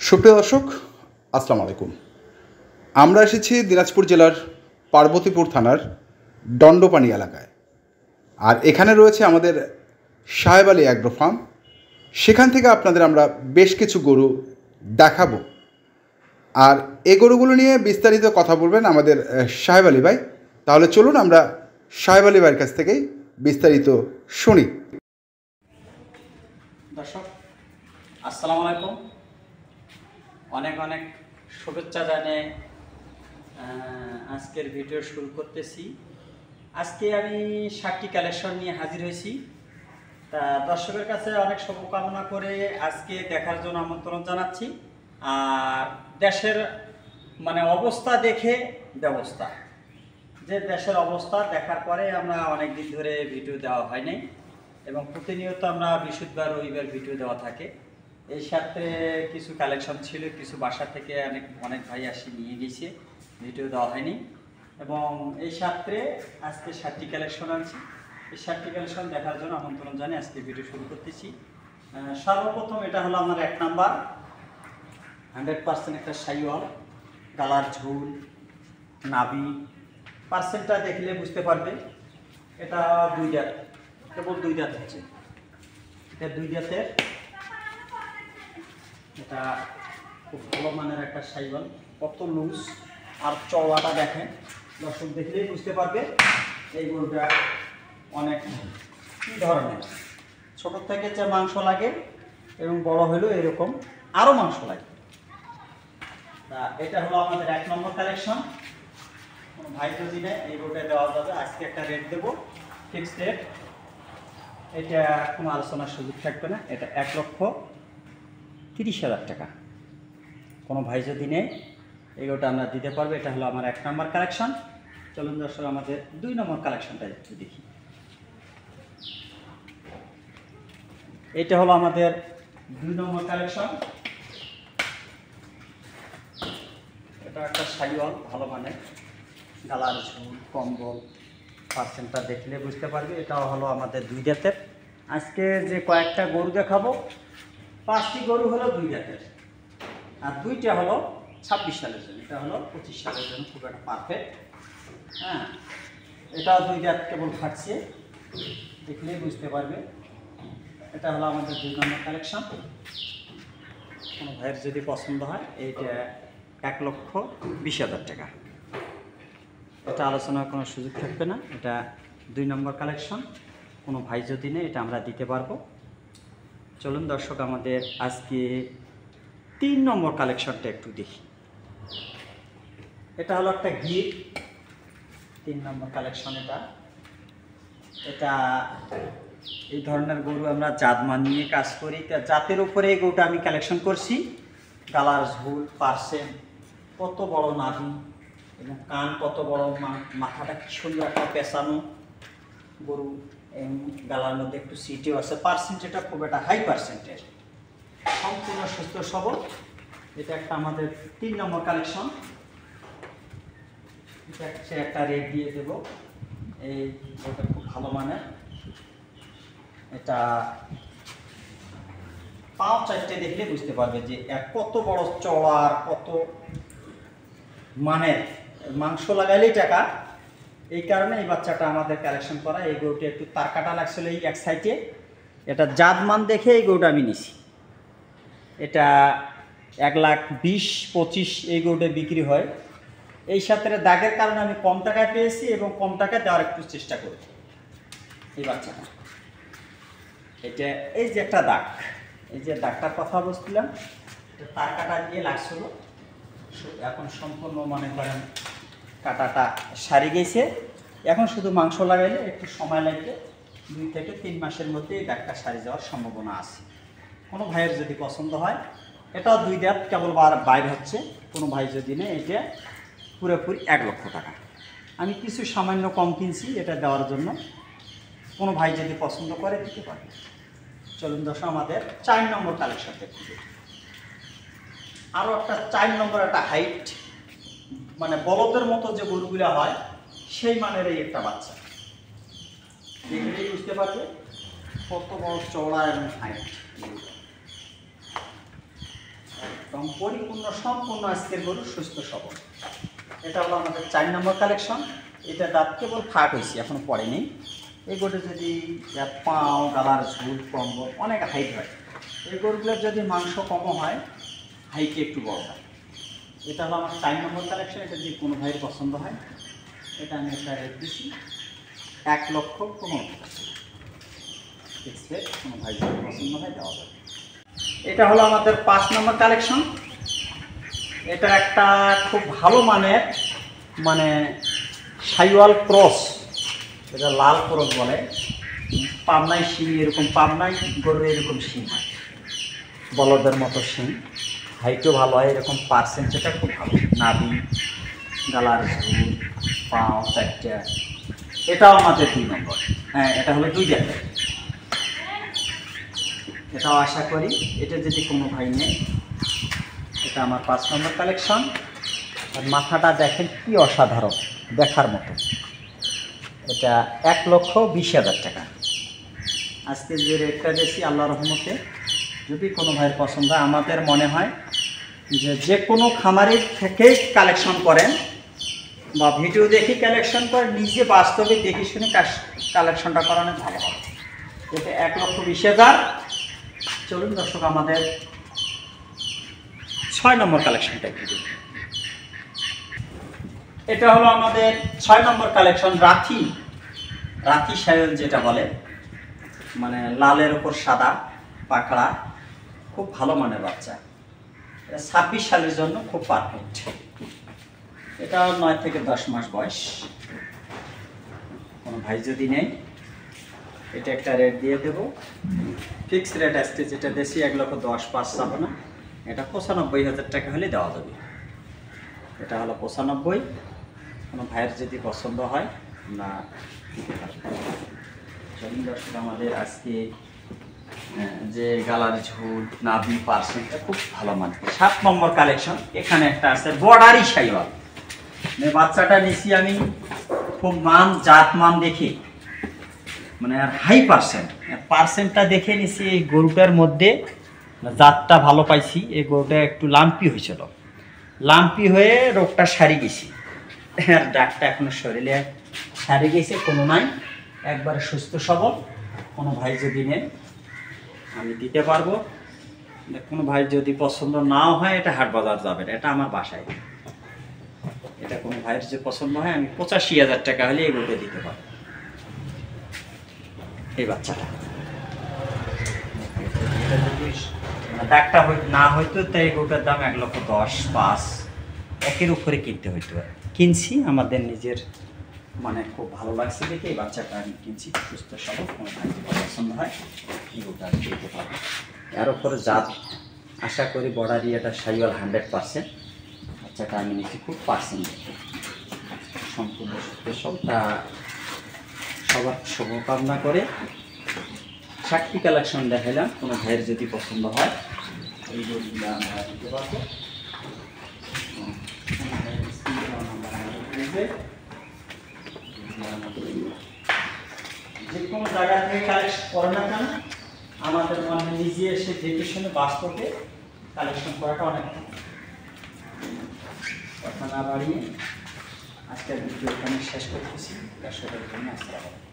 সুপ্রিয় দর্শক, আসসালামু আলাইকুম। আমরা এসেছি দিনাজপুর জেলার পার্বতীপুর থানার দণ্ডপানি এলাকায়। আর এখানে রয়েছে আমাদের সাহেব আলী অ্যাগ্রো ফার্ম। সেখান থেকে আপনাদের আমরা বেশ কিছু গরু দেখাবো। আর এই গরুগুলো নিয়ে বিস্তারিত কথা বলবেন আমাদের সাহেব আলী ভাই। তাহলে চলুন আমরা সাহেব আলী ভাইয়ের কাছ থেকেই বিস্তারিত শুনি। দর্শক, আসসালামু আলাইকুম। অনেক অনেক শুভেচ্ছা জানিয়ে আজকের ভিডিও শুরু করতেছি। আজকে আমি 7টি কালেকশন নিয়ে হাজির হয়েছি। তা দর্শকের কাছে অনেক শুভকামনা করে আজকে দেখার জন্য আমন্ত্রণ জানাচ্ছি। আর দেশের অবস্থা দেখে ব্যবস্থা, যে দেশের অবস্থা দেখার পরে আমরা অনেক দিন ধরে ভিডিও দেওয়া হয় নাই এবং প্রতিনিয়ত আমরা বৃহস্পতিবার রবিবার ভিডিও দেওয়া থাকে। এই সাথে কিছু কালেকশন ছিল, কিছু বাসা থেকে অনেক ভাই আসি নিয়ে গেছে, ভিডিও দেওয়া হয়নি। এবং এই সাথে আজকে 7টি কালেকশন আনছি। এই 7টি কালেকশন দেখার জন্য আমন্ত্রণ জানিয়ে আজকে ভিডিও শুরু করতেছি। সর্বপ্রথম এটা হলো আমার 1 নাম্বার 100% একটা শাইওয়াল, গালার ঝুল, নাভি পার্সেন্টটা দেখলে বুঝতে পারবে। এটা 2 দাঁত, কেবল 2 দাঁত হচ্ছে। এটা 2 দাঁতের, এটা খুব ভালো মানের একটা শাইওয়াল। কত লুজ আর চওড়াটা দেখেন, দর্শক দেখলেই বুঝতে পারবে এই গরুটা অনেক কী ধরনের। ছোটোর থেকে যে মাংস লাগে এবং বড় হলেও এরকম আরও মাংস লাগে। তা এটা হলো আমাদের 1 নম্বর কালেকশন। কোনো ভাই যদি নেয় এই গরুটা দেওয়া যাবে। আজকে একটা রেট দেবো, ফিক্সড রেট। এটা কোনো আলোচনার সুযোগ থাকবে না। এটা 1,30,000 টাকা। কোনো ভাই যদি নেয় এগুলোটা আমরা দিতে পারবো। এটা হলো আমার 1 নম্বর কালেকশন। চলুন দর্শক আমাদের 2 নম্বর কালেকশনটা একটু দেখি। এটা হলো আমাদের 2 নম্বর কালেকশন। এটা একটা শাইওয়াল, ভালো মানের, গালার ঝুল, কম্বল, পার্সেন্টটা দেখলে বুঝতে পারবে। এটাও হলো আমাদের 2 দাঁতের। আজকে যে কয়েকটা গরু দেখাবো, 5টি গরু হলো 2 দাঁতের, আর 2টা হলো 26 সালের জন্য, এটা হলো 25 সালের জন্য, খুব একটা পারফেক্ট। হ্যাঁ, এটাও 2 দাঁত কেবল ফাটছে, দেখলেই বুঝতে পারবে। এটা হলো আমাদের 2 নম্বর কালেকশন। কোনো ভাইয়ের যদি পছন্দ হয় এইটা 1,20,000 টাকা। এটা আলোচনার কোনো সুযোগ থাকবে না। এটা 2 নম্বর কালেকশন। কোনো ভাই যদি নেই এটা আমরা দিতে পারবো। চলুন দর্শক আমাদের আজকে 3 নম্বর কালেকশনটা একটু দেখি। এটা হলো একটা গির, 3 নম্বর কালেকশন। এটা এই ধরনের গরু আমরা জাত মান নিয়ে কাজ করি। তা জাতের উপরে এই গরুটা আমি কালেকশন করছি। গালার ঝুল, পার্সেন্ট, কত বড় নাভি এবং কান কত বড়, মাথাটা কি সুন্দর একটা পেঁচানো গরু, গালার মধ্যে একটু সিটিও আছে। পার্সেন্ট এটা খুব একটা হাই পার্সেন্টের, সম্পূর্ণ সুস্থ সবল। এটা একটা আমাদের 3 নম্বর কালেকশন। এটা একটা রেট দিয়ে দেবো। এই ওটা খুব ভালো মানের। এটা পাও 4টে দেখলে বুঝতে পারবে যে কত বড় চওড়া আর কত মানের, মাংস লাগাইলেই টাকা। এই কারণে এই বাচ্চাটা আমাদের কালেকশন করা। এই গরুটা একটু তার কাটা লাগছিল এই এক সাইডে, এটা জাত মান দেখে এই গরুটা আমি নিছি। এটা 1,20,25 এই গরুটা বিক্রি হয়। এই সাথে দাগের কারণে আমি কম টাকায় পেয়েছি এবং কম টাকায় দেওয়ার একটু চেষ্টা করেছি এই বাচ্চাটা। এটা এই যে একটা দাগ, এই যে দাগটার কথা বলছিলাম, তার কাটা দিয়ে লাগছিল। এখন সম্পূর্ণ মনে করেন কাটাটা সারি গেছে। এখন শুধু মাংস লাগাইলে একটু সময় লাগবে, 2 থেকে 3 মাসের মধ্যে এই দাগটা সারি যাওয়ার সম্ভাবনা আছে। কোনো ভাইয়ের যদি পছন্দ হয়, এটাও 2 দাঁত, কেবল বাইরে হচ্ছে। কোনো ভাই যদি নেই এটা পুরোপুরি 1,00,000 টাকা। আমি কিছু সামান্য কম কিনছি এটা দেওয়ার জন্য। কোনো ভাই যদি পছন্দ করে দিতে পারে। চলুন দর্শক আমাদের 4 নম্বর কালেকশন দেখতে। আরও একটা 4 নম্বর একটা হাইট, বলদের মতো যে গরুগুলো হয় সেই মানের এই একটা বাচ্চা, দেখলেই বুঝতে পারবে কত বড় চওড়া এবং হাইট। একদম পরিপূর্ণ সম্পূর্ণ আজকের গরু সুস্থ সবল। এটা হলো আমাদের 4 নম্বর কালেকশন। এটা দাঁত কেবল ফাট হয়েছে, এখনো পড়েনি। এই গরু যদি পাও গালার ঝুল কম্বল অনেক হাইট হয়, এই গরুগুলোর যদি মাংস কমও হয়, হাইটে একটু বড় হয়। এটা হলো আমার 4 নম্বর কালেকশন। এটা যদি কোনো ভাইয়ের পছন্দ হয়, এটা আমি একটা রেট দিচ্ছি 1,15,000 ফিক্সড রেট। কোনো ভাই যদি পছন্দ হয় দেওয়া যাবে। এটা হলো আমাদের 5 নম্বর কালেকশন। এটা একটা খুব ভালো মানের মানে সাইওয়াল ক্রস, এটা লাল ক্রস বলে। পাবনায় শিং, এরকম পাবনায় গরুর এরকম শিং হয়, বলদের মতো শিং, হাইটও ভালো হয়, এরকম পার্সেন্টেজটা খুব ভালো। নাভি, গালার ঝুল, পাও 4টা। এটাও আমাদের 2 নম্বর। হ্যাঁ, এটা হলো 2 জাতের। এটাও আশা করি এটা যদি কোনো ভাই নেই। এটা আমার 5 নম্বর কালেকশন। আর মাথাটা দেখেন কি অসাধারণ, দেখার মতো। এটা 1,20,000 টাকা। আজকে যে রেটটা দিয়েছি আল্লাহর রহমতে যদি কোনো ভাইয়ের পছন্দ হয়, আমাদের মনে হয় যে কোনো খামারের থেকেই কালেকশন করেন বা ভিডিও দেখে কালেকশন করেন, নিজে বাস্তবে দেখে শুনে কালেকশনটা করানো ভালো হবে। এটা 1,20,000। চলুন দর্শক, আমাদের 6 নম্বর কালেকশনটা একটু দেখুন। এটা হলো আমাদের 6 নম্বর কালেকশন। রাথি সায়ন যেটা বলে, মানে লালের উপর সাদা পাকড়া, খুব ভালো মানের বাচ্চা। এটা 26 সালের জন্য খুব পারফেক্ট। এটা 9 থেকে 10 মাস বয়স। কোনো ভাই যদি নেই, এটা একটা রেট দিয়ে দেবো। ফিক্সড রেট আসছে যেটা দেশি 1,10,500 যাবে না, এটা 95,000 টাকা হলে দেওয়া যাবে। এটা হলো 95। কোনো ভাইয়ের যদি পছন্দ হয় না, চলুন দর্শক, আমাদের আজকে যে গালার ঝুল, নাভি, পার্সেন্টটা খুব ভালো মানে 7 নম্বর কালেকশন। এখানে একটা আছে বর্ডারি সাইওয়াল। বাচ্চাটা নিছি আমি খুব জাত মান দেখে, মানে আর হাই পার্সেন্টটা দেখে নিছি। এই গরুটার মধ্যে জাতটা ভালো পাইছি। এই গরুটা একটু লাম্পি হয়েছিল, লাম্পি হয়ে রোগটা সারি গেছি। আর ডাকটা এখনো শরীরে সারি গেছে, কোনো নাই, একবারে সুস্থ সবল। কোনো ভাই যদি নেন আমি দিতে পারবো। কোনো ভাই যদি পছন্দ নাও হয়, এটা হাট বাজার যাবে, এটা আমার বাসায়। এটা কোনো ভাইয়ের যদি পছন্দ হয়, আমি 85,000 টাকা হলে এই গরুটা দিতে পারবো। এই বাচ্চাটা ডাকটা না হইতো, তাই এই গরুটার দাম 1,10,500 একের উপরে কিনতে হইতো। কিনছি আমাদের নিজের, মানে খুব ভালো লাগছে দেখে এই বাচ্চাটা আমি কিনছি। সুস্থ সবল, কোনো ভাই যদি পছন্দ হয় এই গরুটা আমি দিতে পারবো। এর উপরে জাত আশা করি বর্ডারি, এটা সাইওয়াল 100%। বাচ্চাটা আমি নিচ্ছি খুব পার্সেন্ট, সম্পূর্ণ সুস্থ সবটা। সবার শুভকামনা করে 60টি কালেকশন দেখাইলাম। কোনো ভাইয়ের যদি পছন্দ হয় এই গরুগুলো আমরা দিতে পারবো। যে কোনো জায়গা থেকে কালেকশন করে না কেন, আমাদের মনে নিজে এসে দেখে শুনে বাস্তবে কালেকশন করাটা অনেক কথা না বাড়িয়ে আজকের ভিডিও এখানে শেষ করতেছি। দর্শকের জন্য আসসালামু আলাইকুম।